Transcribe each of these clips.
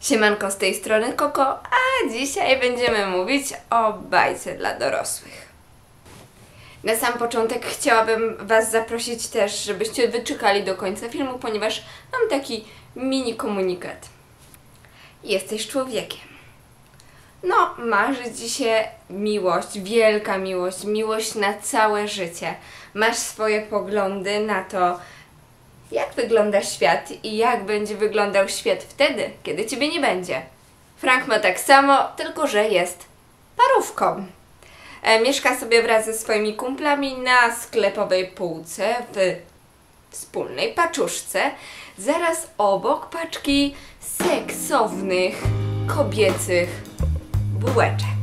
Siemanko, z tej strony Koko, a dzisiaj będziemy mówić o bajce dla dorosłych. Na sam początek chciałabym Was zaprosić też, żebyście wyczekali do końca filmu, ponieważ mam taki mini komunikat. Jesteś człowiekiem. No, marzy Ci się miłość, wielka miłość, miłość na całe życie. Masz swoje poglądy na to, jak wygląda świat i jak będzie wyglądał świat wtedy, kiedy Ciebie nie będzie. Frank ma tak samo, tylko że jest parówką. Mieszka sobie wraz ze swoimi kumplami na sklepowej półce w wspólnej paczuszce, zaraz obok paczki seksownych, kobiecych bułeczek.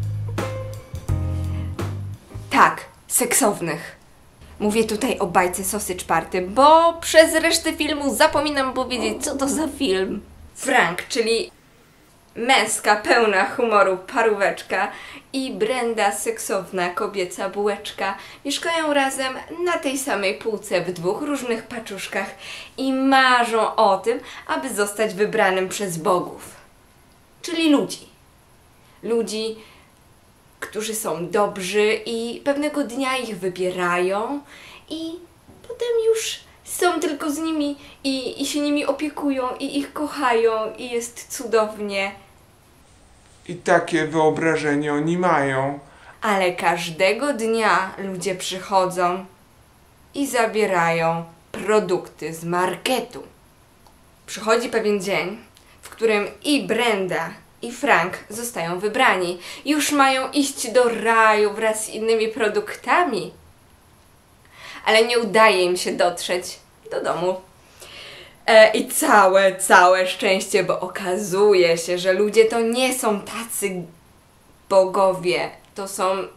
Tak, seksownych. Mówię tutaj o bajce Sausage Party, bo przez resztę filmu zapominam powiedzieć, co to za film. Frank, czyli męska, pełna humoru paróweczka i Brenda, seksowna, kobieca bułeczka mieszkają razem na tej samej półce w dwóch różnych paczuszkach i marzą o tym, aby zostać wybranym przez bogów. Czyli ludzi. Ludzi, którzy są dobrzy i pewnego dnia ich wybierają i potem już są tylko z nimi i się nimi opiekują i ich kochają i jest cudownie. I takie wyobrażenie oni mają. Ale każdego dnia ludzie przychodzą i zabierają produkty z marketu. Przychodzi pewien dzień, w którym i Brenda, i Frank zostają wybrani. Już mają iść do raju wraz z innymi produktami. Ale nie udaje im się dotrzeć do domu. I całe szczęście, bo okazuje się, że ludzie to nie są tacy bogowie. To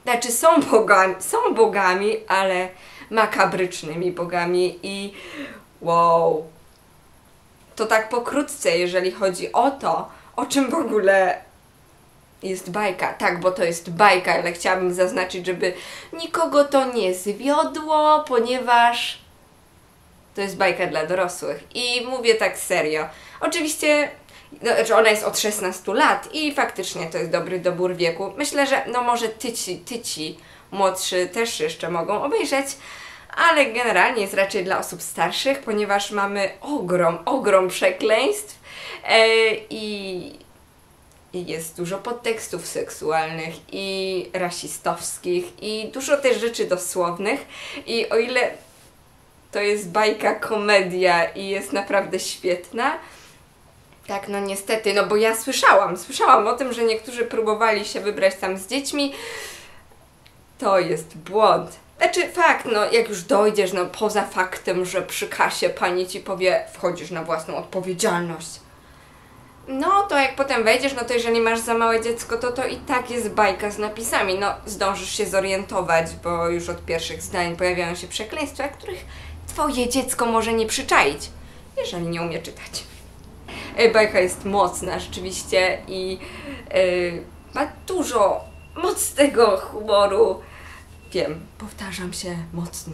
są bogami, ale makabrycznymi bogami i wow. To tak pokrótce, jeżeli chodzi o to, o czym w ogóle jest bajka. Tak, bo to jest bajka, ale chciałabym zaznaczyć, żeby nikogo to nie zwiodło, ponieważ to jest bajka dla dorosłych. I mówię tak serio. Oczywiście, ona jest od 16 lat i faktycznie to jest dobry dobór wieku. Myślę, że no może tyci młodszy też jeszcze mogą obejrzeć, ale generalnie jest raczej dla osób starszych, ponieważ mamy ogrom przekleństw i jest dużo podtekstów seksualnych i rasistowskich i dużo też rzeczy dosłownych i o ile to jest bajka, komedia i jest naprawdę świetna, tak no niestety, no bo ja słyszałam o tym, że niektórzy próbowali się wybrać tam z dziećmi. To jest błąd. Znaczy fakt, no jak już dojdziesz, no poza faktem, że przy kasie pani ci powie, wchodzisz na własną odpowiedzialność. No to jak potem wejdziesz, no to jeżeli masz za małe dziecko, to i tak jest bajka z napisami. No zdążysz się zorientować, bo już od pierwszych zdań pojawiają się przekleństwa, których twoje dziecko może nie przyczaić, jeżeli nie umie czytać. Bajka jest mocna rzeczywiście i ma dużo mocnego humoru. Wiem, powtarzam się, mocny.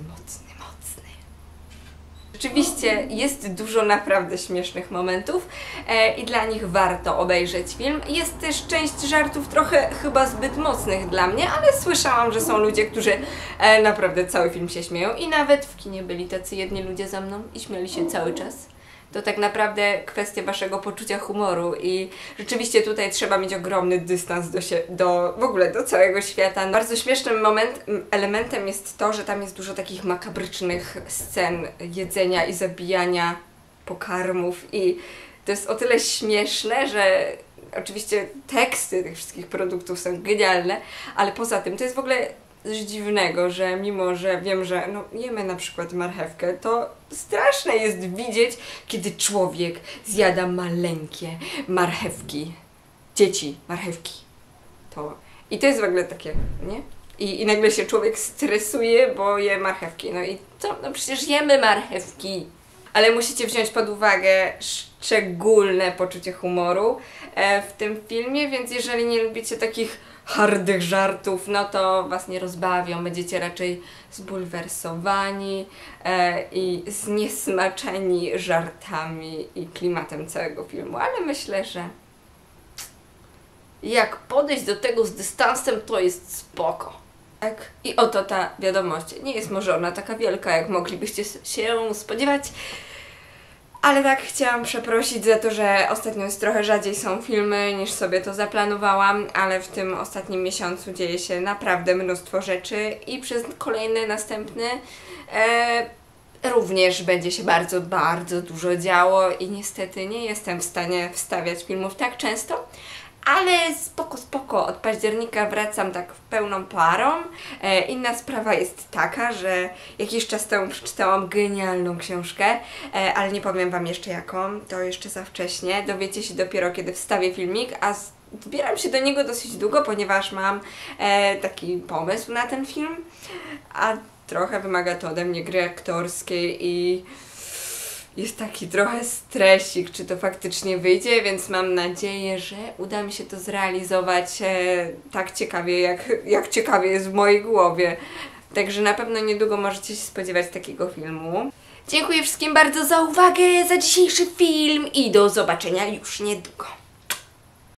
Rzeczywiście jest dużo naprawdę śmiesznych momentów i dla nich warto obejrzeć film. Jest też część żartów trochę chyba zbyt mocnych dla mnie, ale słyszałam, że są ludzie, którzy naprawdę cały film się śmieją i nawet w kinie byli tacy jedni ludzie za mną i śmiali się cały czas. To tak naprawdę kwestia waszego poczucia humoru i rzeczywiście tutaj trzeba mieć ogromny dystans w ogóle do całego świata. Bardzo śmiesznym elementem jest to, że tam jest dużo takich makabrycznych scen jedzenia i zabijania pokarmów i to jest o tyle śmieszne, że oczywiście teksty tych wszystkich produktów są genialne, ale poza tym to jest w ogóle coś dziwnego, że mimo, że wiem, że no, jemy na przykład marchewkę, to straszne jest widzieć, kiedy człowiek zjada maleńkie marchewki. Dzieci, marchewki. I to jest w ogóle takie, nie? I nagle się człowiek stresuje, bo je marchewki. No i co? No przecież jemy marchewki. ale musicie wziąć pod uwagę szczególne poczucie humoru w tym filmie, więc jeżeli nie lubicie takich hardych żartów, no to was nie rozbawią, będziecie raczej zbulwersowani i zniesmaczeni żartami i klimatem całego filmu, ale myślę, że jak podejść do tego z dystansem, to jest spoko. Tak? I oto ta wiadomość. Nie jest może ona taka wielka, jak moglibyście się spodziewać, ale tak chciałam przeprosić za to, że ostatnio jest trochę rzadziej są filmy niż sobie to zaplanowałam, ale w tym ostatnim miesiącu dzieje się naprawdę mnóstwo rzeczy i przez kolejny, następny również będzie się bardzo, bardzo dużo działo i niestety nie jestem w stanie wstawiać filmów tak często, ale spoko, od października wracam tak pełną parą. Inna sprawa jest taka, że jakiś czas temu przeczytałam genialną książkę, ale nie powiem wam jeszcze jaką, to jeszcze za wcześnie, dowiecie się dopiero kiedy wstawię filmik, a zbieram się do niego dosyć długo, ponieważ mam taki pomysł na ten film, a trochę wymaga to ode mnie gry aktorskiej i jest taki trochę stresik, czy to faktycznie wyjdzie, więc mam nadzieję, że uda mi się to zrealizować tak ciekawie, jak ciekawie jest w mojej głowie. Także na pewno niedługo możecie się spodziewać takiego filmu. Dziękuję wszystkim bardzo za uwagę, za dzisiejszy film i do zobaczenia już niedługo.